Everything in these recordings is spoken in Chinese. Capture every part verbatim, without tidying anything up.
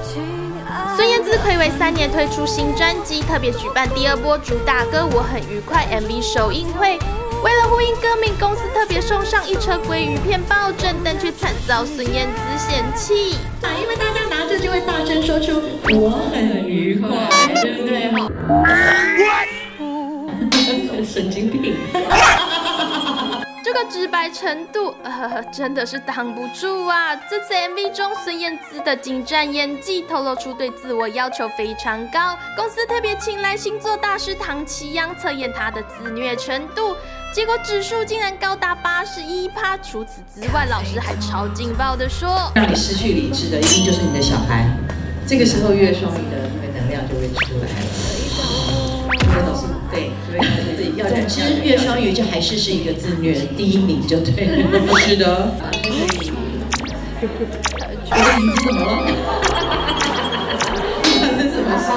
孙燕姿睽违三年推出新专辑，特别举办第二波主打歌《我很愉快》M V 首映会。为了呼应歌名，公司特别送上一车鲑鱼片抱枕，但却惨遭孙燕姿嫌弃。 啊，因为大家拿着就会大声说出“我很愉快”，对不对？神经病。 这个直白程度，呃，真的是挡不住啊！这次 M V 中，孙燕姿的精湛演技透露出对自我要求非常高。公司特别请来星座大师唐启阳测验她的自虐程度，结果指数竟然高达八十一趴。除此之外，老师还超劲爆的说：“ 让你失去理智的一定就是你的小孩，这个时候月双鱼的那个能量就会出来了。”对对。总之，月双鱼就还是是一个自虐第一名就对了。是的。我的椅子怎么了？发生什么事？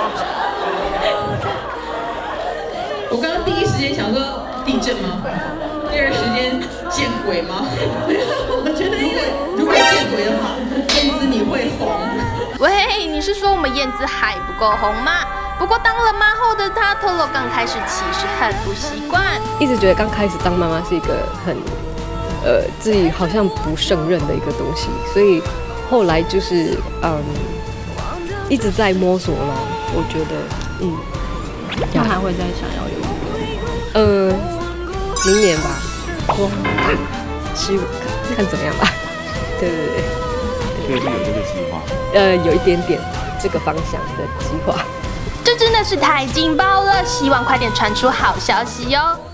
我刚刚第一时间想说地震吗？第二时间见鬼吗？我觉得如果如果见鬼的话，燕姿你会红。 喂，你是说我们燕姿还不够红吗？不过当了妈后的她透露，刚开始其实很不习惯， 一直觉得刚开始当妈妈是一个很，呃，自己好像不胜任的一个东西，所以后来就是嗯，一直在摸索了。我觉得，嗯， 那还会再想要有一个， 呃，明年吧，我希望看看怎么样吧。对对对。 所以是有这个计划。 呃，有一点点这个方向的计划。 这真的是太劲爆了！希望快点传出好消息哟。